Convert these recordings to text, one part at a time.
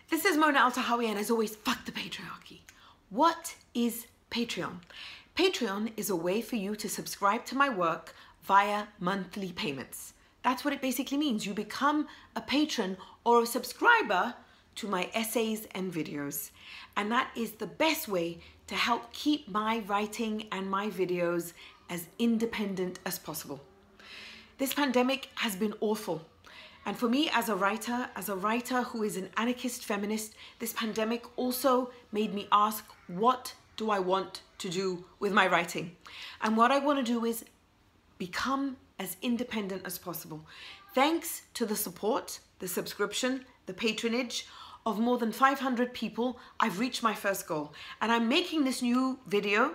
This is Mona Eltahawy, and as always, fuck the patriarchy. What is Patreon? Patreon is a way for you to subscribe to my work via monthly payments. That's what it basically means. You become a patron or a subscriber to my essays and videos. And that is the best way to help keep my writing and my videos as independent as possible. This pandemic has been awful. And for me as a writer who is an anarchist feminist, this pandemic also made me ask, what do I want to do with my writing? And what I want to do is become as independent as possible. Thanks to the support, the subscription, the patronage of more than 500 people, I've reached my first goal. And I'm making this video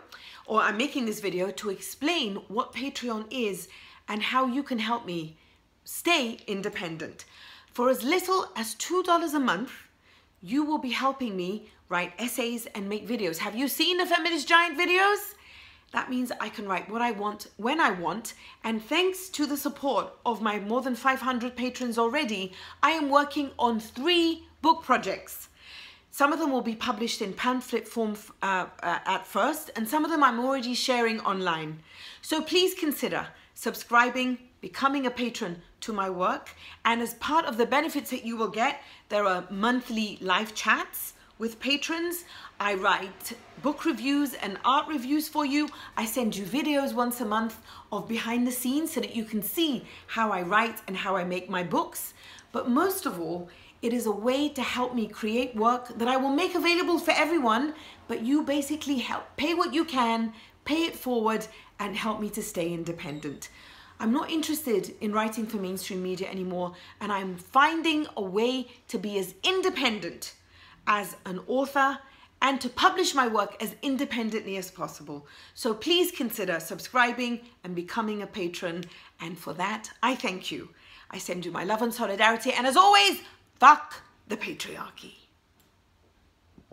to explain what Patreon is and how you can help me stay independent. For as little as $2 a month, you will be helping me write essays and make videos. Have you seen the Feminist Giant videos? That means I can write what I want, when I want, and thanks to the support of my more than 500 patrons already, I am working on 3 book projects. Some of them will be published in pamphlet form at first, and some of them I'm already sharing online. So please consider subscribing, becoming a patron to my work, and as part of the benefits that you will get, there are monthly live chats with patrons. I write book reviews and art reviews for you. I send you videos once a month of behind the scenes so that you can see how I write and how I make my books. But most of all, it is a way to help me create work that I will make available for everyone, but you basically help pay what you can, pay it forward, and help me to stay independent. I'm not interested in writing for mainstream media anymore, and I'm finding a way to be as independent as an author and to publish my work as independently as possible. So please consider subscribing and becoming a patron, and for that, I thank you. I send you my love and solidarity, and as always, fuck the patriarchy.